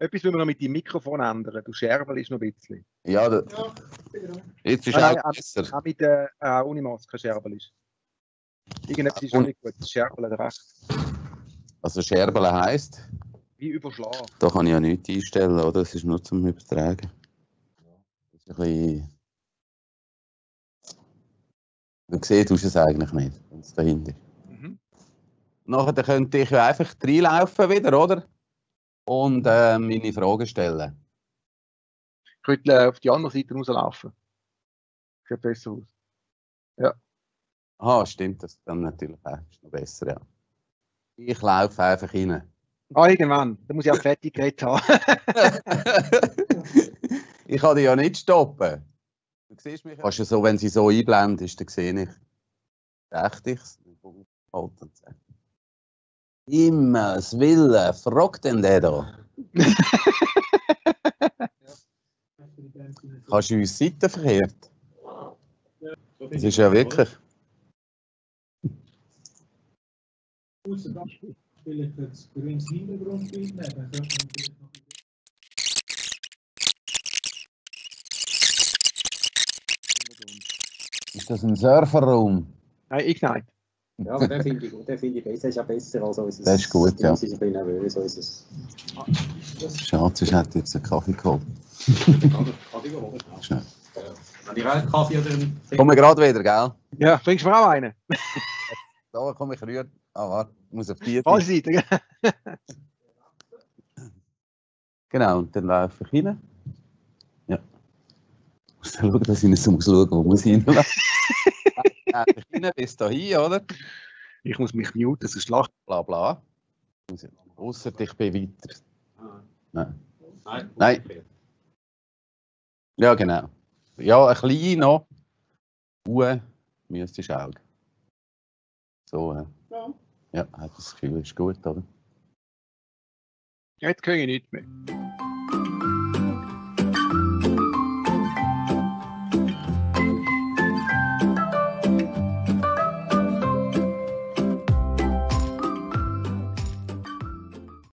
Etwas müssen wir noch mit dem Mikrofon ändern. Du Scherbel ist noch ein bisschen. Ja, jetzt ist Nein, auch besser. auch mit der Unimaske Scherbel ist. Irgendetwas ist noch nicht gut. Das Scherbel hat recht. Also Scherbeln heisst, Wie überschlagen. da kann ich ja nichts einstellen, oder? Das ist nur zum Übertragen. Das ist ein bisschen... Du siehst es eigentlich nicht, wenn es dahinter ist. Nachher könnte ich ja einfach reinlaufen wieder, oder? Und meine Fragen stellen. Ich könnte auf die andere Seite rauslaufen. Sieht besser aus. Ja. Ah, stimmt, das dann natürlich auch. Ist noch besser, ja. Ich laufe einfach rein. Ah, irgendwann. Da muss ich auch fertig geredet haben. Ich kann dich ja nicht stoppen. Du siehst mich. Kannst du so, wenn sie so einblendest, dann sehe ich. Echt ich's? Himmels Willen, fragt denn der da? Kannst du uns Seiten verkehrt? Das ist ja wirklich. Vielleicht das grünes Hintergrundbild nehmen. Ist das ein Surferraum? Nein, Ignite. Ja, aber den finde ich besser. Das ist ja besser als unser. Das ist gut, ja. Das ist ein bisschen nervös. Schade, sonst hätte ich jetzt einen Kaffee geholt. Kaffee geholt? Schnell. Wenn ihr einen Kaffee oder einen... Komme gerade wieder, gell? Ja, bringst du mir auch einen? Da komme ich rühren. Ah, warte, ich muss auf die Falsche Seite, gell? Genau, und dann laufe ich rein. Ja. Ich muss dann schauen, dass ich nicht so muss schauen, wo muss ich hinlaufen. Ich rein bis dahin, oder? Ich muss mich muten, sonst lacht. Bla bla. Ausser ich bin weiter. Nein. Nein. Nein. Ja, genau. Ja, ein klein noch. Müsstest du auch. So, ja, hat das Gefühl, ist gut, oder? Jetzt kriege ich nichts mehr.